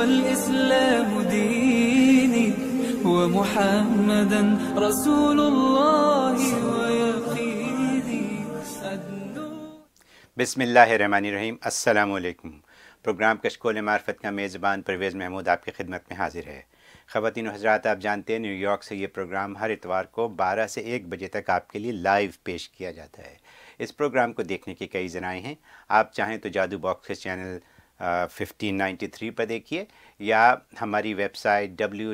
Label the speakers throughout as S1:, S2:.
S1: والإسلام ديني ومحمدا رسول الله ويقيني.
S2: बिस्मिल्लाहिर्रहमानिर्रहीम। अस्सलामु अलैकुम। प्रोग्राम कशकोल-ए-मारिफत का मेज़बान परवेज़ महमूद आपकी खिदमत में हाजिर है। ख़वातीन व हज़रात, आप जानते हैं न्यूयॉर्क से ये प्रोग्राम हर इतवार को 12 से 1 बजे तक आपके लिए लाइव पेश किया जाता है। इस प्रोग्राम को देखने के कई ज़राए हैं। आप चाहें तो जादू बॉक्स चैनल 1593 पर देखिए, या हमारी वेबसाइट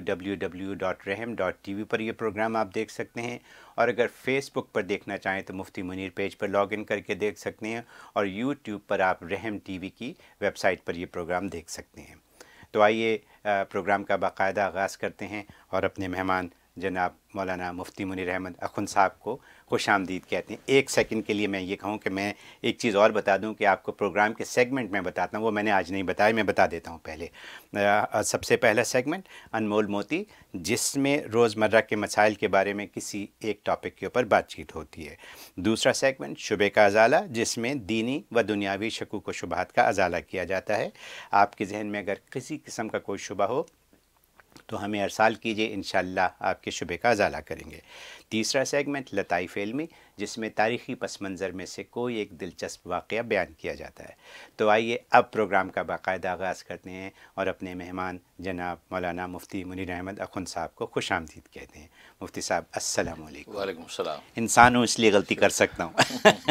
S2: www.raham.tv पर ये प्रोग्राम आप देख सकते हैं। और अगर फेसबुक पर देखना चाहें तो मुफ्ती मुनीर पेज पर लॉगिन करके देख सकते हैं, और यूट्यूब पर आप रहम टीवी की वेबसाइट पर ये प्रोग्राम देख सकते हैं। तो आइए प्रोग्राम का बाकायदा आगाज़ करते हैं और अपने मेहमान जनाब मौलाना मुफ्ती मुनीर अहमद अखुन साहब को खुश आमदीद कहते हैं। एक सेकंड के लिए मैं ये कहूँ कि मैं एक चीज़ और बता दूं कि आपको प्रोग्राम के सेगमेंट में बताता हूँ, वो मैंने आज नहीं बताया, मैं बता देता हूँ पहले। सबसे पहला सेगमेंट अनमोल मोती, जिसमें रोज़मर्रा के मसाइल के बारे में किसी एक टॉपिक के ऊपर बातचीत होती है। दूसरा सेगमेंट शुबे का अजाला, जिसमें दीनी व दुनियावी शकूक व शुबहात का अजाला किया जाता है। आपके जहन में अगर किसी किस्म का कोई शुबा हो तो हमें अरसाल कीजिए, इंशाअल्लाह आपके शुबे का अजाला करेंगे। तीसरा सेगमेंट लताइफ़ इल्मी, जिसमें तारीख़ी पस मंज़र में से कोई एक दिलचस्प वाक़या बयान किया जाता है। तो आइए अब प्रोग्राम का बाकायदा आगाज़ करते हैं और अपने मेहमान जनाब मौलाना मुफ्ती मुनीर अहमद अखुन साहब को खुश आमदीद कहते हैं। मुफ्ती साहब अस्सलामु अलैकुम।
S3: वालेकुम सलाम।
S2: इंसान हूँ इसलिए गलती कर सकता हूँ।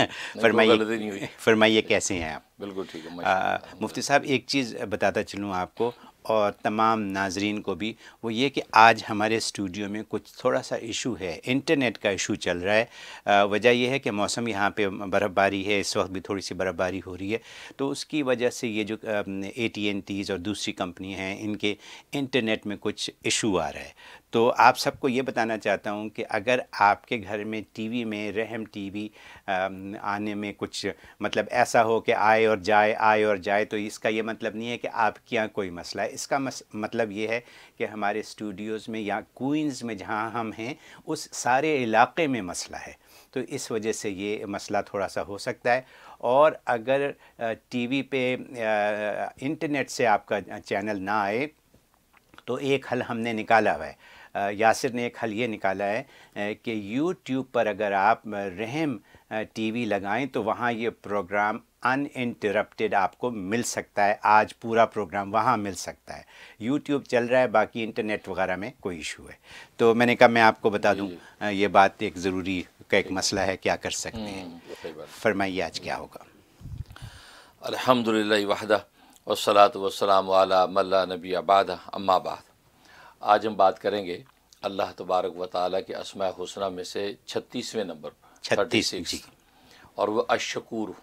S2: फरमाइए कैसे हैं आप?
S3: बिल्कुल ठीक है।
S2: मुफ्ती साहब एक चीज़ बताता चलूँ आपको और तमाम नाजरीन को भी, वो ये कि आज हमारे स्टूडियो में कुछ थोड़ा सा इशू है, इंटरनेट का इशू चल रहा है। वजह यह है कि मौसम यहाँ पे बर्फ़बारी है, इस वक्त भी थोड़ी सी बर्फ़बारी हो रही है, तो उसकी वजह से ये जो AT&T's और दूसरी कंपनी हैं, इनके इंटरनेट में कुछ इशू आ रहा है। तो आप सबको ये बताना चाहता हूँ कि अगर आपके घर में टीवी में रहम टीवी आने में कुछ मतलब ऐसा हो कि आए और जाए, तो इसका ये मतलब नहीं है कि आपके यहाँ कोई मसला है। इसका मतलब ये है कि हमारे स्टूडियोज़ में या क्वींस में जहाँ हम हैं उस सारे इलाके में मसला है, तो इस वजह से ये मसला थोड़ा सा हो सकता है। और अगर टीवी पे इंटरनेट से आपका चैनल ना आए तो एक हल हमने निकाला हुआ है, यासिर ने एक हल ये निकाला है कि यूट्यूब पर अगर आप रहम टीवी लगाएं तो वहाँ ये प्रोग्राम अनइंटरप्टेड आपको मिल सकता है। आज पूरा प्रोग्राम वहाँ मिल सकता है। यूट्यूब चल रहा है, बाकी इंटरनेट वगैरह में कोई इशू है। तो मैंने कहा मैं आपको बता दूं, ये बात एक ज़रूरी का एक मसला है, क्या कर सकते हैं। फरमाइए आज क्या होगा।
S3: अल्हम्दुलिल्लाह वहदा वस्सलातु वस्सलामु अला मन ला नबिय्य बअदा, अम्मा बाद। आज हम बात करेंगे अल्लाह तबारक व तआला के अस्माए हुस्ना में से 36वें नंबर पर, 36, और वो अशकूर।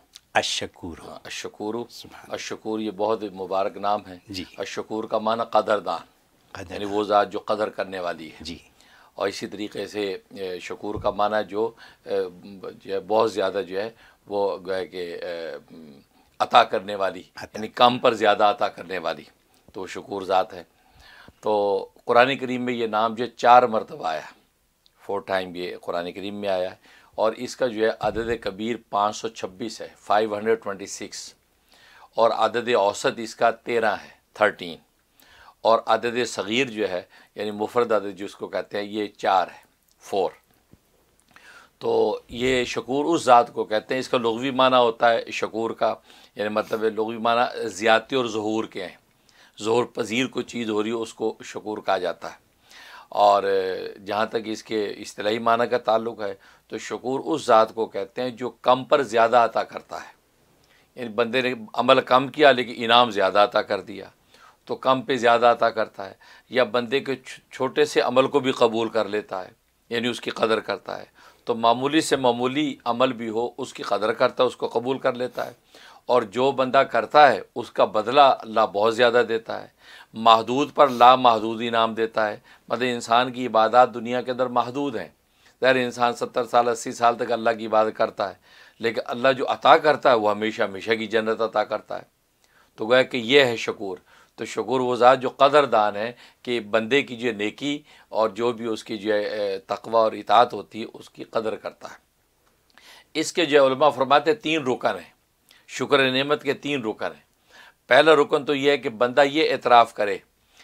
S3: अशकूर ये बहुत मुबारक नाम है जी। अशकूर का माना कदरदान, यानी वो ज़ात जो कदर करने वाली है जी। और इसी तरीके से शकूर का माना जो है बहुत ज़्यादा जो है वो है कि अता करने वाली, यानी कम पर ज़्यादा अता करने वाली, तो शकूर ज़ात है। तो कुरान करीम में ये नाम जो 4 मरतबा आया, 4 टाइम ये कुरान करीम में आया है। और इसका जो है अदद कबीर 526 है, 526, और अदद औसत इसका 13 है, 13, और अदद सग़ीर जो है यानी मुफरद अदद जिसको कहते हैं ये 4 है, 4। तो ये शकूर उस ज़ात को कहते हैं। इसका लुग़वी माना होता है शकूर का, यानी मतलब लुग़वी माना ज़ियादती और ज़हूर के हैं। ज़हूर पज़ीर कोई चीज़ हो रही हो उसको शकूर कहा जाता है। और जहाँ तक इसके इस्तिलाही माना का ताल्लुक़ है तो शकूर उस ज़ात को कहते हैं जो कम पर ज़्यादा अता करता है। यानी बंदे ने अमल कम किया लेकिन इनाम ज़्यादा अता कर दिया, तो कम पे ज़्यादा अता करता है। या बंदे के छोटे से अमल को भी कबूल कर लेता है, यानी उसकी कदर करता है। तो मामूली से मामूली अमल भी हो उसकी कदर करता है, उसको कबूल कर लेता है। और जो बंदा करता है उसका बदला अल्लाह बहुत ज़्यादा देता है। महदूद पर ला महदूद इनाम देता है। मतलब इंसान की इबादत दुनिया के अंदर महदूद हैं। ज़ाहिर इंसान 70 साल 80 साल तक अल्लाह की इबादत करता है, लेकिन अल्लाह जो अता करता है वो हमेशा हमेशा की जन्नत अता करता है। तो गया कि ये है शकूर। तो शकूर वो ज़ात जो कदरदान है कि बंदे की जो नेकी और जो भी उसकी जो तक़वा और इताअत होती है उसकी कदर करता है। इसके जो उलमा फरमाते 3 रुकन हैं, शुक्र नेमत के 3 रुकन हैं। पहला रुकन तो ये है कि बंदा ये एतराफ़ करे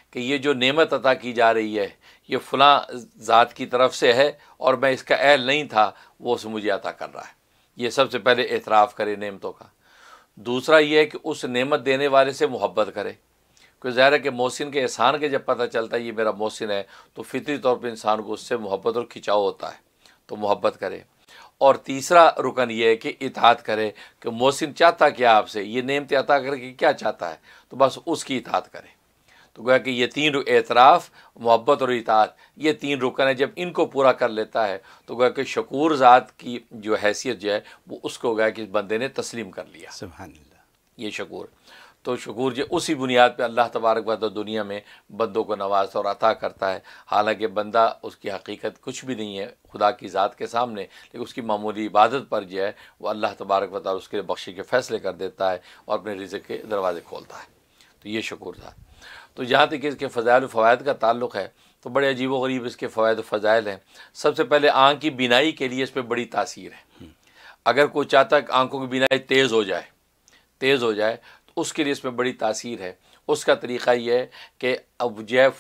S3: کہ یہ جو نعمت عطا کی جا رہی ہے یہ فلاں ذات کی طرف سے ہے اور میں اس کا اہل نہیں تھا، وہ اسے مجھے عطا کر رہا ہے. یہ سب سے پہلے اعتراف کرے نعمتوں کا. دوسرا یہ ہے کہ اس نعمت دینے والے سے محبت کرے، کیونکہ ظاہر ہے کہ محسن کے احسان کے جب پتہ چلتا ہے یہ میرا محسن ہے تو فطری طور پہ انسان کو اس سے محبت اور کھچاؤ ہوتا ہے، تو محبت کرے. اور تیسرا رکن یہ ہے کہ اطاعت کرے، کہ محسن چاہتا کیا آپ سے، یہ نعمت عطا کر کے کیا چاہتا ہے، تو بس اس کی اطاعت کرے. تو گویا کہ یہ تین اعتراف، محبت اور اطاعت، یہ تین رکن ہیں. جب ان کو پورا کر لیتا ہے تو گویا کہ شکور ذات کی جو حیثیت جو ہے وہ اس کو گویا کہ اس بندے نے تسلیم کر لیا.
S2: سبحان اللہ.
S3: یہ شکور. تو شکور جو اسی بنیاد پہ اللہ تبارک و تعالی دنیا میں بندوں کو نوازتا اور عطا کرتا ہے. حالانکہ بندہ اس کی حقیقت کچھ بھی نہیں ہے خدا کی ذات کے سامنے، لیکن اس کی معمولی عبادت پر جو ہے وہ اللہ تبارک و تعالی اس کے بخشش کے فیصلے کر دیتا ہے اور اپنے رزق کے دروازے کھولتا ہے. تو یہ شکور تھا. تو جہاں تک اس کے فضائل و فوائد کا تعلق ہے تو بڑے عجیب و غریب اس کے فوائد و فضائل ہیں. سب سے پہلے آنکھ کی بینائی کے لیے اس پہ بڑی تاثیر ہے. اگر کوئی چاہتا ہے کہ آنکھوں کی بینائی تیز ہو جائے تو اس کے لیے اس میں بڑی تاثیر ہے. اس کا طریقہ یہ ہے کہ اب جو ہے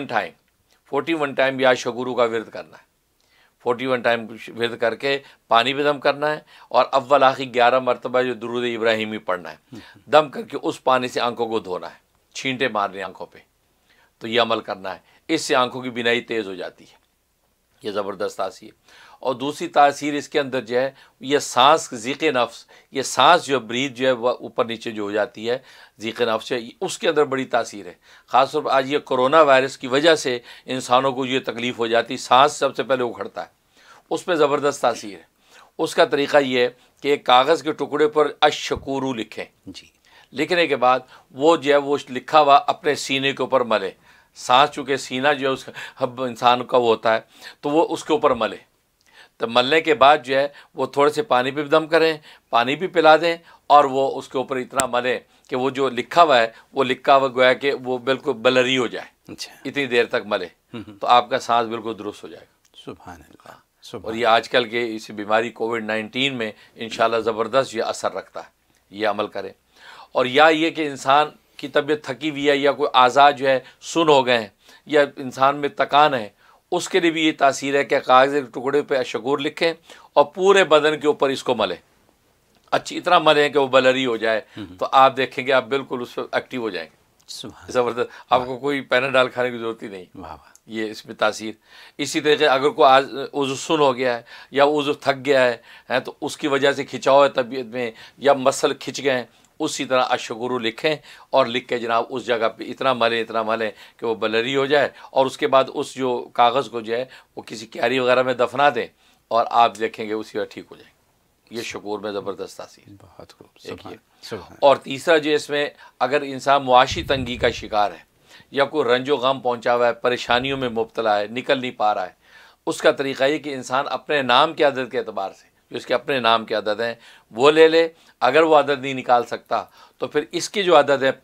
S3: 41 ٹائم یا شکورو کا ورد کرنا ہے. 41 ٹائم ورد کر کے پانی پہ دم کرنا ہے اور اول آخر 11 مرتبہ جو درود ابراہیمی پڑھنا ہے. دم کر کے اس پانی سے آنکھوں کو دھونا ہے، چھینٹے مارنے آنکھوں پہ. تو یہ عمل کرنا ہے، اس سے آنکھوں کی بینائی تیز ہو جاتی ہے. یہ زبردست تاثیر. اور دوسری تاثیر اس کے اندر جو ہے یہ سانس ذیق نفس، یہ سانس جو بریتھ جو ہے وہ اوپر نیچے جو ہو جاتی ہے ذیق نفس ہے، اس کے اندر بڑی تاثیر ہے. خاص طور پر آج یہ کرونا وائرس کی وجہ سے انسانوں کو یہ تکلیف ہو جاتی، سانس سب سے پہلے اکھڑتا ہے، اس پہ زبردست تاثیر ہے. اس کا طریقہ یہ ہے کہ ایک کاغذ کے ٹکڑے پر اشکورو لکھیں.
S2: جی.
S3: لکھنے کے بعد وہ جو ہے وہ لکھا ہوا اپنے سینے کے اوپر ملے. سانس چونکہ سینہ جو ہے اس انسان کا وہ ہوتا ہے تو وہ اس کے اوپر ملے. تو ملنے کے بعد جو ہے وہ تھوڑے سے پانی پہ بھی دم کریں، پانی بھی پلا دیں اور وہ اس کے اوپر اتنا ملیں کہ وہ جو لکھا ہوا ہے وہ لکھا ہوا گویا کہ وہ بالکل بلری ہو جائے.
S2: اچھا.
S3: اتنی دیر تک ملے تو آپ کا سانس بالکل درست ہو جائے گا.
S2: سبحان اللہ.
S3: اور یہ آج کل کے اس بیماری کووڈ-19 میں انشاءاللہ زبردست یہ اثر رکھتا ہے. یہ عمل کریں. اور یا یہ کہ انسان کی طبیعت تھکی ہوئی ہے یا کوئی اعضاء جو ہے سن ہو گئے ہیں یا انسان میں تکان ہے، اس کے لیے بھی یہ تاثیر ہے کہ کاغذ کے ٹکڑے پہ اشکور لکھیں اور پورے بدن کے اوپر اس کو ملیں. اچھی اتنا ملیں کہ وہ بلری ہو جائے تو آپ دیکھیں گے آپ بالکل اس پہ ایکٹیو ہو جائیں گے. زبردست. آپ کو کوئی پیناڈال کھانے کی ضرورت ہی نہیں. یہ اس میں تاثیر. اسی طریقے اگر کوئی عضو سن ہو گیا ہے یا عضو تھک گیا ہے تو اس کی وجہ سے کھچاؤ ہے طبیعت میں یا مسل کھچ گئے ہیں، اسی طرح اشکورو لکھیں اور لکھ کے جناب اس جگہ پہ اتنا ملیں کہ وہ بلری ہو جائے. اور اس کے بعد اس جو کاغذ کو جو ہے وہ کسی کیاری وغیرہ میں دفنا دیں اور آپ دیکھیں گے اسی وقت ٹھیک ہو جائیں. یہ شکور میں زبردست تاثیر.
S2: بہت خوب.
S3: اور تیسرا جو اس میں اگر انسان معاشی تنگی کا شکار ہے یا کوئی رنج و غم پہنچا ہوا ہے، پریشانیوں میں مبتلا ہے، نکل نہیں پا رہا ہے، اس کا طریقہ یہ کہ انسان اپنے نام کی عدد کے اعتبار سے جو اس کے اپنے نام کے عدد ہیں وہ لے لے. اگر وہ عدد نہیں نکال سکتا تو پھر اس کی جو عدد ہے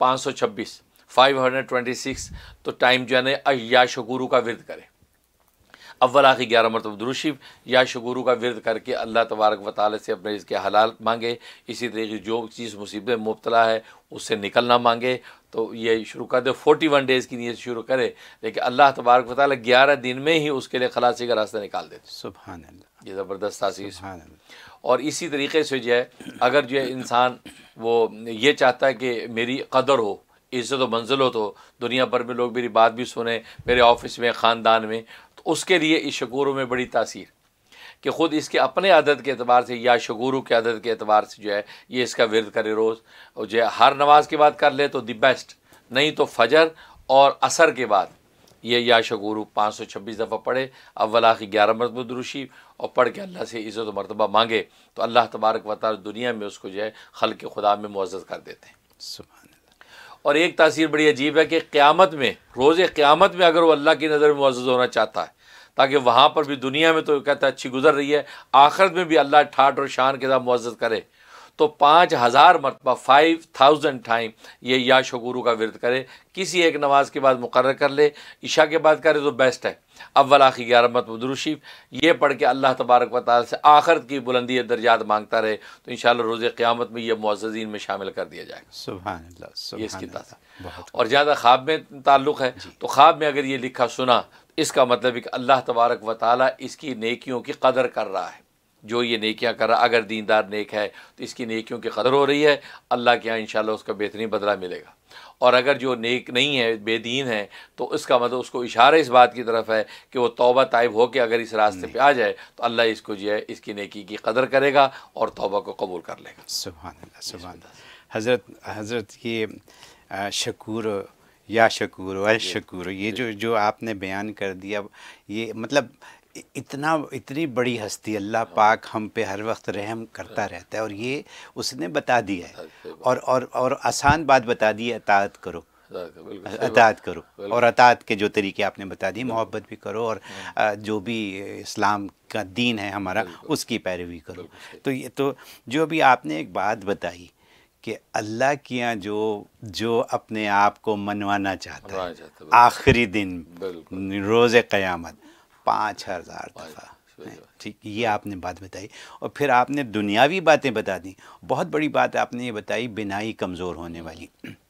S3: 526 تو ٹائم جو ہے نا یا شکورو کا ورد کرے. اول آخر 11 مرتبہ درود شریف یا شکورو کا ورد کر کے اللہ تبارک و تعالی سے اپنے رزق حلال مانگے. اسی طریقے جو چیز مصیبت میں مبتلا ہے اس سے نکلنا مانگے. تو یہ شروع کر دے 41 ڈیز کی نیت شروع کرے، لیکن اللہ تبارک و تعالی 11 دن میں ہی اس کے لیے خلاصی کا راستہ نکال دیتے.
S2: سبحان اللہ.
S3: یہ زبردست تاثیر.
S2: سبحان اللہ.
S3: اور اسی طریقے سے جو ہے اگر جو ہے انسان وہ یہ چاہتا ہے کہ میری قدر ہو، عزت و منزل ہو، تو دنیا بھر میں لوگ میری بات بھی سنیں، میرے آفس میں، خاندان میں، تو اس کے لیے اس شکورو میں بڑی تاثیر کہ خود اس کے اپنے عدد کے اعتبار سے یا شکورو کے عدد کے اعتبار سے جو ہے یہ اس کا ورد کرے روز. اور جو ہے ہر نماز کے بعد کر لے تو دی بیسٹ، نہیں تو فجر اور عصر کے بعد یہ یا شکورو 526 دفعہ پڑھے. اول آخر 11 مرتبہ درود شریف اور پڑھ کے اللہ سے عزت و مرتبہ مانگے تو اللہ تبارک و تعالی دنیا میں اس کو جو ہے خلق خدا میں معزز کر دیتے ہیں.
S2: سبحان اللہ.
S3: اور ایک تاثیر بڑی عجیب ہے کہ قیامت میں، روز قیامت میں اگر وہ اللہ کی نظر میں معزز ہونا چاہتا ہے تاکہ وہاں پر بھی دنیا میں تو کہتا ہے اچھی گزر رہی ہے، آخرت میں بھی اللہ ٹھاٹ اور شان کے ساتھ معزز کرے، تو 5000 مرتبہ 5000 ٹائم یہ یا شکورو کا ورد کرے. کسی ایک نماز کے بعد مقرر کر لے, عشاء کے بعد کرے تو بیسٹ ہے. اول آخر 11 مرتبہ درود شریف یہ پڑھ کے اللہ تبارک و تعالی سے آخرت کی بلندی درجات مانگتا رہے تو انشاءاللہ روز قیامت میں یہ معززین میں شامل کر دیا جائے گا.
S2: سبحان اللہ,
S3: یہ اس کی تاثیر. اور زیادہ خواب میں تعلق ہے تو خواب میں اگر یہ لکھا سنا اس کا مطلب ہے کہ اللہ تبارک و تعالی اس کی نیکیوں کی قدر کر رہا ہے. جو یہ نیکیاں کر رہا, اگر دیندار نیک ہے تو اس کی نیکیوں کی قدر ہو رہی ہے, اللہ کے یہاں انشاءاللہ اس کا بہترین بدلہ ملے گا. اور اگر جو نیک نہیں ہے, بے دین ہے, تو اس کا مطلب اس کو اشارہ اس بات کی طرف ہے کہ وہ توبہ طائب ہو کے اگر اس راستے پہ آ جائے تو اللہ اس کو جو ہے اس کی نیکی کی قدر کرے گا اور توبہ کو قبول کر لے گا.
S2: سبحان اللہ, سبحان اللہ. حضرت یہ شکور یا شکور الشکور یہ جو آپ نے بیان کر دیا, یہ مطلب اتنی بڑی ہستی اللہ پاک ہم پہ ہر وقت رحم کرتا رہتا ہے, اور یہ اس نے بتا دیا ہے اور آسان بات بتا دی ہے, اطاعت کرو, اطاعت کرو. اور اطاعت کے جو طریقے آپ نے بتا دیے, محبت بھی کرو اور جو بھی اسلام کا دین ہے ہمارا اس کی پیروی کرو. تو یہ تو جو بھی آپ نے ایک بات بتائی کہ اللہ کے یہاں جو اپنے آپ کو منوانا چاہتا ہے آخری دن روز قیامت 5000 دفعہ, ٹھیک, یہ آپ نے بات بتائی. اور پھر آپ نے دنیاوی باتیں بتا دیں. بہت بڑی بات آپ نے یہ بتائی, بینائی کمزور ہونے والی.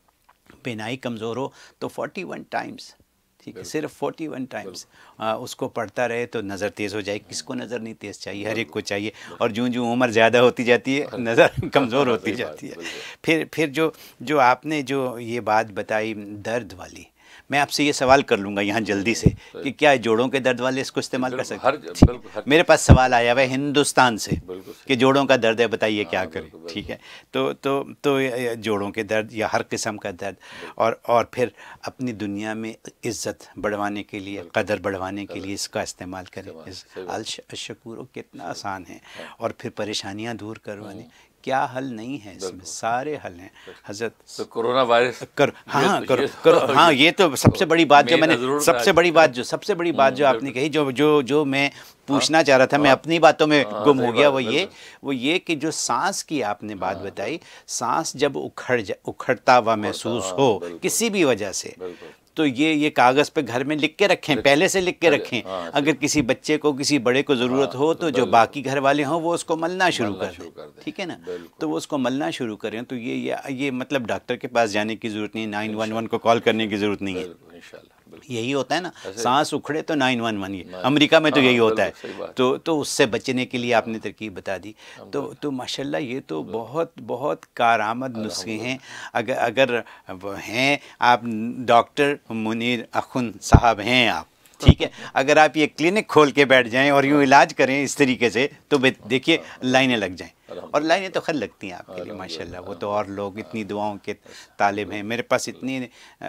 S2: بینائی کمزور ہو تو 41 ٹائمز, ٹھیک ہے, صرف 41 ٹائمز اس کو پڑھتا رہے تو نظر تیز ہو جائے. کس کو نظر نہیں تیز چاہیے, ہر ایک کو چاہیے. اور جوں عمر زیادہ ہوتی جاتی ہے نظر کمزور ہوتی جاتی ہے. پھر جو آپ نے جو یہ بات بتائی درد والی, میں آپ سے یہ سوال کر لوں گا یہاں جلدی سے کہ کیا جوڑوں کے درد والے اس کو استعمال کر سکتے ہیں؟ میرے پاس سوال آیا ہوا ہے ہندوستان سے کہ جوڑوں کا درد ہے, بتائیے کیا کریں. ٹھیک ہے, تو جوڑوں کے درد یا ہر قسم کا درد, اور پھر اپنی دنیا میں عزت بڑھوانے کے لیے, قدر بڑھوانے کے لیے اس کا استعمال کریں. الشکور کتنا آسان ہے. اور پھر پریشانیاں دور کروانے, کیا حل نہیں ہے اس میں, سارے حل ہیں. حضرت
S3: کرونا وائرس
S2: ہاں یہ تو سب سے بڑی بات جو میں نے سب سے بڑی بات جو آپ نے کہی, جو میں پوچھنا چاہ رہا تھا, میں اپنی باتوں میں گم ہو گیا, وہ یہ کہ جو سانس کی آپ نے بات بتائی, سانس جب اکھڑتا ہوا محسوس ہو کسی بھی وجہ سے, تو یہ کاغذ پہ گھر میں لکھ کے رکھیں, پہلے سے لکھ کے رکھیں. اگر کسی بچے کو کسی بڑے کو ضرورت ہو تو جو باقی گھر والے ہوں وہ اس کو ملنا شروع کر دیں, ٹھیک ہے نا, تو وہ اس کو ملنا شروع کریں. تو یہ مطلب ڈاکٹر کے پاس جانے کی ضرورت نہیں, 911 کو کال کرنے کی ضرورت نہیں ہے. یہی ہوتا ہے نا, سانس اکھڑے تو 911, یہ امریکہ میں تو یہی ہوتا ہے. تو اس سے بچنے کے لیے آپ نے ترکیب بتا دی. تو ماشاءاللہ یہ تو بہت کارآمد نسخے ہیں. اگر ہیں آپ ڈاکٹر منیر اخون صاحب ہیں آپ, ٹھیک ہے, اگر آپ یہ کلینک کھول کے بیٹھ جائیں اور یوں علاج کریں اس طریقے سے تو دیکھیے لائنیں لگ جائیں. اور لائنیں تو خیر لگتی ہیں آپ کے لیے ماشاءاللہ, وہ تو اور لوگ اتنی دعاؤں کے طالب ہیں. میرے پاس اتنی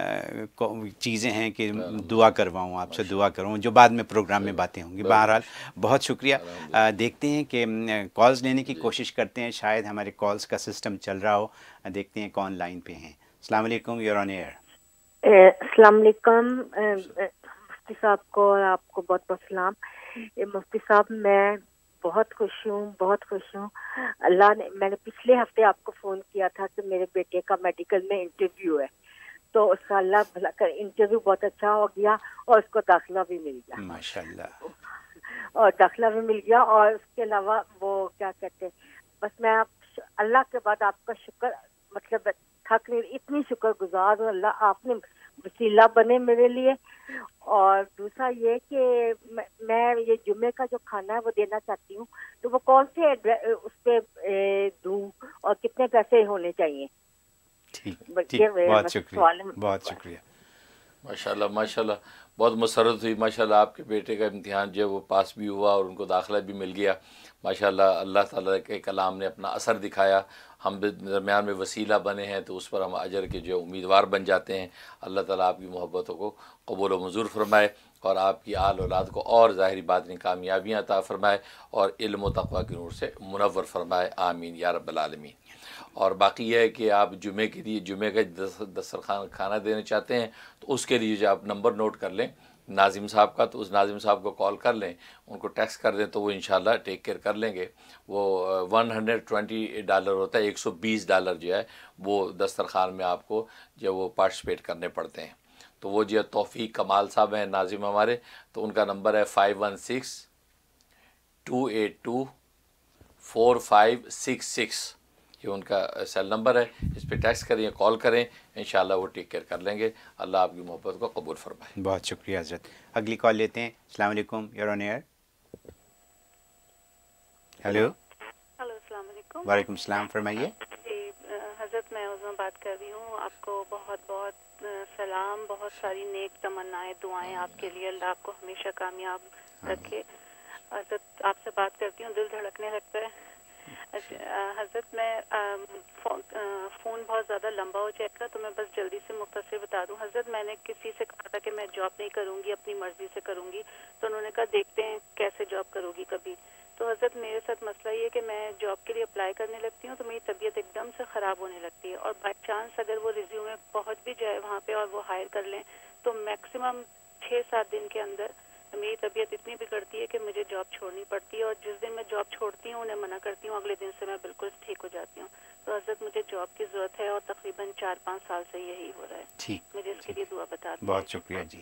S2: چیزیں ہیں کہ دعا کرواؤں, آپ سے دعا کرواؤں, جو بعد میں پروگرام میں باتیں ہوں گی. بہرحال بہت شکریہ. دیکھتے ہیں کہ کالز لینے کی کوشش کرتے ہیں, شاید ہمارے کالز کا سسٹم چل رہا ہو. دیکھتے ہیں کون لائن پہ ہیں. السلام علیکم, یور آن ایئر.
S4: السلام علیکم مفتی صاحب کو, اور آپ کو بہت بہت سلام. مفتی صاحب میں بہت خوش ہوں. اللہ نے, میں نے پچھلے ہفتے آپ کو فون کیا تھا کہ میرے بیٹے کا میڈیکل میں انٹرویو ہے, تو اس کا اللہ بھلا کر انٹرویو بہت اچھا ہو گیا اور اس کو داخلہ بھی مل گیا
S2: ماشاءاللہ,
S4: اور داخلہ بھی مل گیا. اور اس کے علاوہ وہ کیا کہتے ہیں, بس میں اللہ کے بعد آپ کا شکر, مطلب تھک نہیں, اتنی شکر گزار ہوں. اللہ آپ نے وسیلہ بنے میرے لیے. اور دوسرا یہ کہ میں یہ جمعے کا جو کھانا ہے وہ دینا چاہتی ہوں, تو وہ کون سے اس پہ دوں اور کتنے پیسے ہونے چاہیے؟
S2: ٹھیک, بہت شکریہ.
S3: ماشاءاللہ بہت مسرت ہوئی. ماشاءاللہ آپ کے بیٹے کا امتحان جو ہے وہ پاس بھی ہوا اور ان کو داخلہ بھی مل گیا. ماشاءاللہ اللہ تعالیٰ کے کلام نے اپنا اثر دکھایا, ہم درمیان میں وسیلہ بنے ہیں تو اس پر ہم اجر کے جو امیدوار بن جاتے ہیں. اللہ تعالیٰ آپ کی محبتوں کو قبول و منظور فرمائے اور آپ کی آل اولاد کو اور ظاہری باطنی کامیابیاں عطا فرمائے اور علم و تقویٰ کی نور سے منور فرمائے. آمین یا رب العالمین. اور باقی یہ ہے کہ آپ جمعے کے لیے جمعے کا دسترخوان کھانا دینا چاہتے ہیں تو اس کے لیے جو آپ نمبر نوٹ کر لیں, ناظم صاحب کا، تو اس ناظم صاحب کو کال کر لیں، ان کو ٹیکسٹ کر دیں تو وہ انشاءاللہ ٹیک کیئر کر لیں گے۔ وہ $120 ہوتا ہے، $120 جو ہے وہ دسترخوان میں آپ کو جو وہ پارٹیسپیٹ کرنے پڑتے ہیں۔ تو وہ جو توفیق کمال صاحب ہیں ناظم ہمارے، تو ان کا نمبر ہے 5162824566، یہ ان کا سیل نمبر ہے، اس پہ ٹیکسٹ کریں، کال کریں، انشاءاللہ وہ ٹیک کیئر کر لیں گے۔ اللہ آپ کی محبت کو قبول فرمائے۔
S2: بہت شکریہ حضرت۔ اگلی کال لیتے ہیں۔ السلام علیکم، یور آن ایئر۔ ہیلو،
S5: السلام علیکم۔
S2: وعلیکم السلام، فرمائیے۔
S5: جی حضرت، میں عظمہ بات کر رہی ہوں۔ آپ کو بہت بہت سلام، بہت ساری نیک تمنائیں، دعائیں آپ کے لیے، اللہ آپ کو ہمیشہ کامیاب رکھے۔ حضرت آپ سے بات کرتی ہوں، دل دھڑکنے لگتا ہے۔ حضرت میں فون بہت زیادہ لمبا ہو جائے گا تو میں بس جلدی سے مختصر بتا دوں۔ حضرت میں نے کسی سے کہا تھا کہ میں جاب نہیں کروں گی، اپنی مرضی سے کروں گی، تو انہوں نے کہا دیکھتے ہیں کیسے جاب کرو گی کبھی۔ تو حضرت میرے ساتھ مسئلہ یہ ہے کہ میں جاب کے لیے اپلائی کرنے لگتی ہوں تو میری طبیعت ایک دم سے خراب ہونے لگتی ہے، اور بائی چانس اگر وہ ریزیومے پہنچ بھی جائے وہاں پہ اور وہ ہائر کر لیں تو میکسیمم 6-7 دن کے اندر میری طبیعت اتنی بگڑتی ہے کہ مجھے جاب چھوڑنی پڑتی ہے، اور جس دن میں جاب چھوڑتی ہوں انہیں منع کرتی ہوں، اگلے دن سے میں بالکل ٹھیک ہو جاتی ہوں۔ تو حضرت مجھے جاب کی ضرورت ہے اور تقریباً 4-5 سال سے یہی ہو رہا ہے۔
S2: ٹھیک،
S5: مجھے اس کے لیے دعا بتا دیں۔
S2: بہت شکریہ جی۔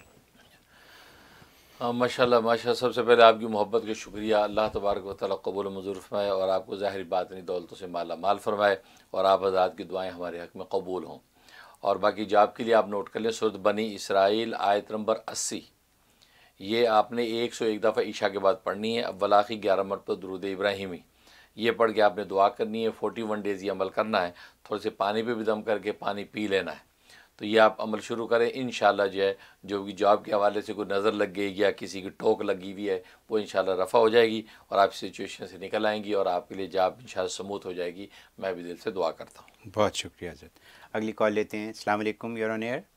S3: ماشاء اللہ ماشاء اللہ، سب سے پہلے آپ کی محبت کا شکریہ۔ اللہ تبارک و تعالیٰ قبول و منظور فرمائے اور آپ کو ظاہری باطنی دولتوں سے مالا مال فرمائے، اور آپ حضرات کی دعائیں ہمارے حق میں قبول ہوں۔ اور باقی جاب کے لیے آپ نوٹ کر لیں سورۃ بنی اسرائیل آیت نمبر 80، یہ آپ نے 101 دفعہ عشاء کے بعد پڑھنی ہے، اول آخر 11 مرتبہ درود ابراہیمی، یہ پڑھ کے آپ نے دعا کرنی ہے۔ 41 ڈیز یہ عمل کرنا ہے، تھوڑے سے پانی پہ بھی دم کر کے پانی پی لینا ہے۔ تو یہ آپ عمل شروع کریں، انشاءاللہ جو ہے جو بھی جاب کے حوالے سے کوئی نظر لگ گئی یا کسی کی ٹوک لگی ہوئی ہے وہ انشاءاللہ رفع ہو جائے گی اور آپ سچویشن سے نکل آئیں گی اور آپ کے لیے جاب انشاءاللہ سموتھ ہو جائے گی۔ میں بھی دل سے دعا کرتا ہوں۔
S2: بہت شکریہ حضرت۔ اگلی کال لیتے ہیں۔ السلام علیکم، یور آن ایئر۔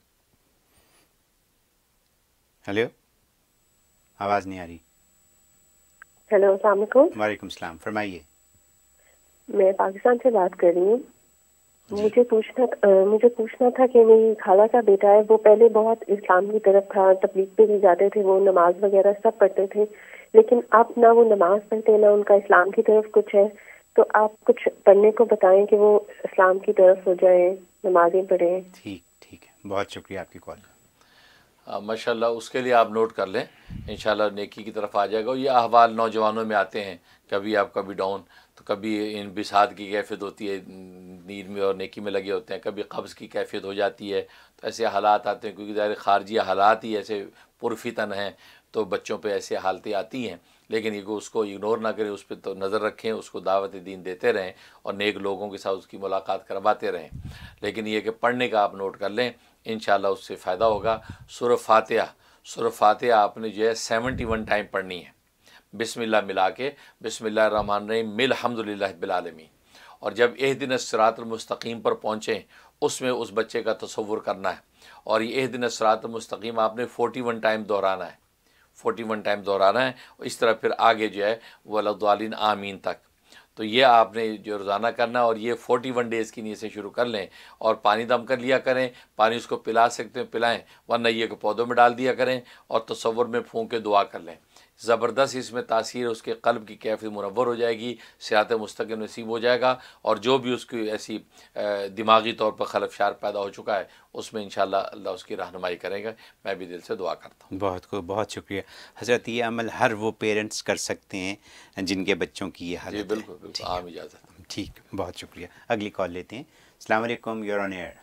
S2: ہیلو، آواز نہیں آ رہی۔
S6: ہیلو، السلام علیکم۔
S2: وعلیکم السلام، فرمائیے۔
S6: میں پاکستان سے بات کر رہی ہوں۔ مجھے پوچھنا تھا کہ میری خالہ کا بیٹا ہے، وہ پہلے بہت اسلام کی طرف تھا، تبلیغ پہ بھی جاتے تھے، وہ نماز وغیرہ سب پڑھتے تھے، لیکن اب نہ وہ نماز پڑھتے نہ ان کا اسلام کی طرف کچھ ہے، تو آپ کچھ پڑھنے کو بتائیں کہ وہ اسلام کی طرف ہو جائیں، نمازیں پڑھیں۔
S2: ٹھیک ہے، بہت شکریہ آپ کی کال کا۔
S3: ماشاء اللہ، اس کے لیے آپ نوٹ کر لیں، انشاءاللہ نیکی کی طرف آ جائے گا۔ یہ احوال نوجوانوں میں آتے ہیں، کبھی آپ کبھی ڈاؤن، تو کبھی ان بساط کی کیفیت ہوتی ہے، نیند میں اور نیکی میں لگے ہوتے ہیں، کبھی قبض کی کیفیت ہو جاتی ہے، تو ایسے حالات آتے ہیں کیونکہ ظاہر خارجی حالات ہی ایسے پرفتن ہیں، تو بچوں پہ ایسے حالتیں آتی ہیں، لیکن یہ اس کو اگنور نہ کریں، اس پہ تو نظر رکھیں، اس کو دعوت دین دیتے رہیں اور نیک لوگوں کے ساتھ اس کی ملاقات کرواتے رہیں۔ لیکن یہ کہ پڑھنے کا آپ نوٹ کر لیں، انشاءاللہ اس سے فائدہ ہوگا۔ سورہ فاتحہ آپ نے جو ہے 71 ٹائم پڑھنی ہے، بسم اللہ ملا کے، بسم اللہ الرحمن الرحیم مل الحمدللہ رب العالمین، اور جب اہدنا الصراط المستقیم پر پہنچیں اس میں اس بچے کا تصور کرنا ہے، اور یہ اہدنا الصراط المستقیم آپ نے 41 ٹائم دہرانا ہے، 41 ٹائم دہرانا ہے، اور اس طرح پھر آگے جو ہے وَلَضَّالِّينَ آمین تک۔ تو یہ آپ نے جو روزانہ کرنا ہے، اور یہ 41 ڈیز کی نیت سے شروع کر لیں، اور پانی دم کر لیا کریں، پانی اس کو پلا سکتے ہیں پلائیں، ورنہ یہ کہ پودوں میں ڈال دیا کریں اور تصور میں پھونک کے دعا کر لیں۔ زبردست اس میں تاثیر، اس کے قلب کی کیفیت منور ہو جائے گی، صراط مستقیم نصیب ہو جائے گا، اور جو بھی اس کی ایسی دماغی طور پر خلفشار پیدا ہو چکا ہے اس میں انشاءاللہ اللہ اس کی رہنمائی کرے گا۔ میں بھی دل سے دعا کرتا ہوں۔
S2: بہت شکریہ حضرت۔ یہ عمل ہر وہ پیرنٹس کر سکتے ہیں جن کے بچوں کی یہ حالت ہے۔
S3: جی بالکل، عام اجازت۔
S2: ٹھیک، بہت شکریہ۔ اگلی کال لیتے ہیں۔ السلام علیکم، یور آن ایئر۔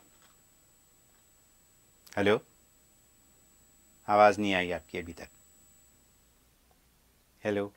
S2: ہیلو، آواز نہیں آئی آپ کی ابھی تک۔ ہیلو،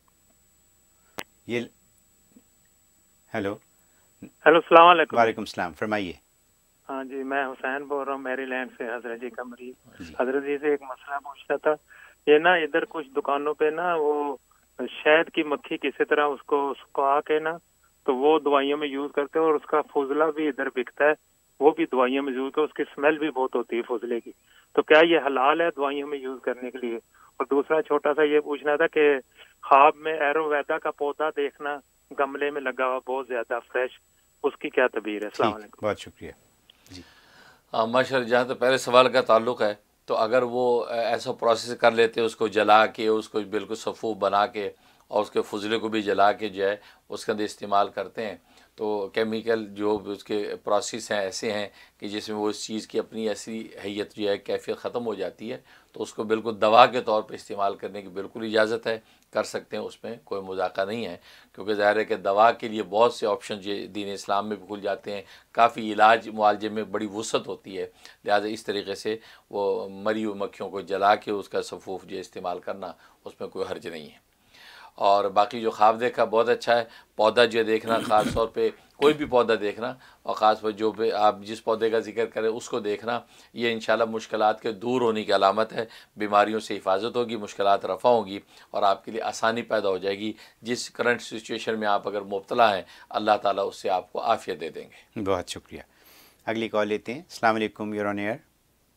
S2: ہیلو،
S7: السلام علیکم۔
S2: وعلیکم السلام، فرمائیے۔
S7: ہاں جی، میں حسین بول رہا ہوں، میری لینڈ سے، حضرت جی کا مریض۔ حضرت جی سے ایک مسئلہ پوچھنا تھا، یہ نا ادھر کچھ دکانوں پہ نا وہ شہد کی مکھی کسی طرح اس کو سکھا کے نا تو وہ دوائیوں میں یوز کرتے ہیں، اور اس کا فضلہ بھی ادھر بکتا ہے، وہ بھی دوائیوں میں یوز کرتے، اس کی اسمیل بھی بہت ہوتی ہے فضلے کی، تو کیا یہ حلال ہے دوائیوں میں یوز کرنے کے لیے؟ اور دوسرا چھوٹا سا یہ پوچھنا تھا کہ خواب میں ایرو ویدا کا پودا دیکھنا گملے میں لگا ہوا بہت زیادہ فریش، اس کی کیا تعبیر ہے؟ السلام علیکم۔
S2: بہت شکریہ جی۔
S3: ماشاء اللہ، جہاں تک پہلے سوال کا تعلق ہے تو اگر وہ ایسا پروسیس کر لیتے اس کو جلا کے اس کو بالکل صفوف بنا کے اور اس کے فضلے کو بھی جلا کے جو ہے اس کے اندر استعمال کرتے ہیں تو کیمیکل جو اس کے پروسیس ہیں ایسے ہیں کہ جس میں وہ اس چیز کی اپنی ایسی حیت جو ہے کیفیت ختم ہو جاتی ہے تو اس کو بالکل دوا کے طور پہ استعمال کرنے کی بالکل اجازت ہے، کر سکتے ہیں، اس میں کوئی مذاکرہ نہیں ہے، کیونکہ ظاہر ہے کہ دوا کے لیے بہت سے آپشن دین اسلام میں بھی کھل جاتے ہیں، کافی علاج معالجے میں بڑی وسعت ہوتی ہے، لہٰذا اس طریقے سے وہ مری ہوئی مکھیوں کو جلا کے اس کا صفوف جو استعمال کرنا اس میں کوئی حرج نہیں ہے۔ اور باقی جو خواب دیکھا بہت اچھا ہے، پودا جو دیکھنا خاص طور پہ کوئی بھی پودا دیکھنا اور خاص طور جو بھی آپ جس پودے کا ذکر کریں اس کو دیکھنا، یہ انشاءاللہ مشکلات کے دور ہونے کی علامت ہے، بیماریوں سے حفاظت ہوگی، مشکلات رفع ہوں گی اور آپ کے لیے آسانی پیدا ہو جائے گی۔ جس کرنٹ سچویشن میں آپ اگر مبتلا ہیں اللہ تعالیٰ اس سے آپ کو عافیت دے دیں گے۔
S2: بہت شکریہ۔ اگلی کال لیتے ہیں۔ السلام علیکم، یور آن ایئر۔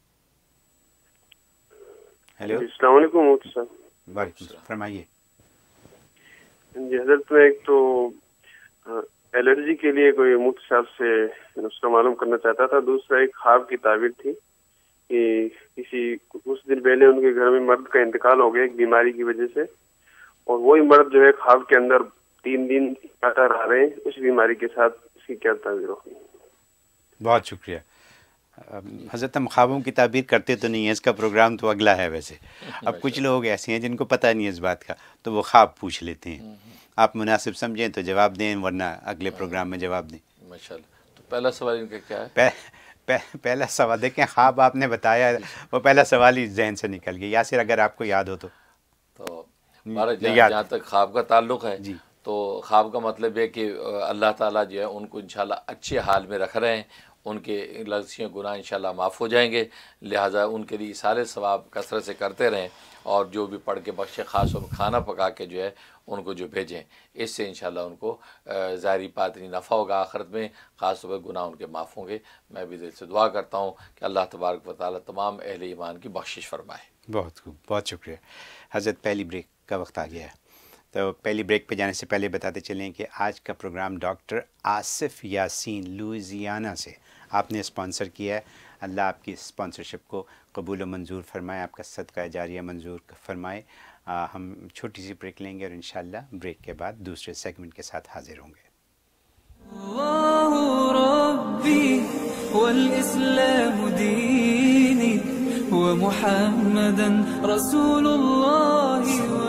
S2: ہیلو،
S8: السلام علیکم مفتی صاحب۔
S2: وعلیکم السلام، فرمائیے۔
S8: جی حضرت، میں ایک تو الرجی کے لیے کوئی مفتی صاحب سے نسخہ معلوم کرنا چاہتا تھا، دوسرا ایک خواب کی تعبیر تھی کہ کچھ دن پہلے ان کے گھر میں مرد کا انتقال ہو گیا ایک بیماری کی وجہ سے، اور وہی مرد جو ہے خواب کے اندر 3 دن لگاتار آ رہے ہیں اس بیماری کے ساتھ، اس کی کیا تعبیر ہوگی؟
S2: بہت شکریہ حضرت۔ ہم خوابوں کی تعبیر کرتے تو نہیں ہیں، اس کا پروگرام تو اگلا ہے ویسے۔ اب کچھ لوگ ایسے ہیں جن کو پتہ نہیں ہے اس بات کا تو وہ خواب پوچھ لیتے ہیں، آپ مناسب سمجھیں تو جواب دیں ورنہ اگلے پروگرام میں جواب دیں۔
S3: ماشاءاللہ۔ تو پہلا سوال ان کا کیا ہے؟
S2: پہلا سوال دیکھیں، خواب آپ نے بتایا وہ پہلا سوال ہی ذہن سے نکل گیا، یاسر اگر آپ کو یاد ہو تو
S3: ہمارا جہاں تک خواب کا تعلق ہے تو خواب کا مطلب ہے کہ اللہ تعالیٰ جو ہے ان کو انشاءاللہ اچھے حال میں رکھ رہے ہیں، ان کے لغزشیں گناہ انشاءاللہ معاف ہو جائیں گے، لہٰذا ان کے لیے سارے ثواب کثرت سے کرتے رہیں اور جو بھی پڑھ کے بخشے، خاص طور پر کھانا پکا کے جو ہے ان کو جو بھیجیں، اس سے انشاءاللہ ان کو ظاہری باطنی نفع ہوگا آخرت میں، خاص طور پر گناہ ان کے معاف ہوں گے۔ میں بھی دل سے دعا کرتا ہوں کہ اللہ تبارک و تعالیٰ تمام اہل ایمان کی بخشش فرمائے۔
S2: بہت خوب، بہت شکریہ حضرت۔ پہلی بریک کا وقت آ گیا ہے، تو پہلی بریک پہ جانے سے پہلے بتاتے چلیں کہ آج کا programme doctor Asif Yasin Louisiana سے آپ نے اسپانسر کیا ہے۔ اللہ آپ کی اسپانسرشپ کو قبول و منظور فرمائے، آپ کا صدقہ جاریہ منظور فرمائے۔ ہم چھوٹی سی بریک لیں گے اور انشاءاللہ بریک کے بعد دوسرے سیگمنٹ کے ساتھ حاضر ہوں گے۔
S1: اللہ ربی والاسلام دینی ومحمدا رسول اللہ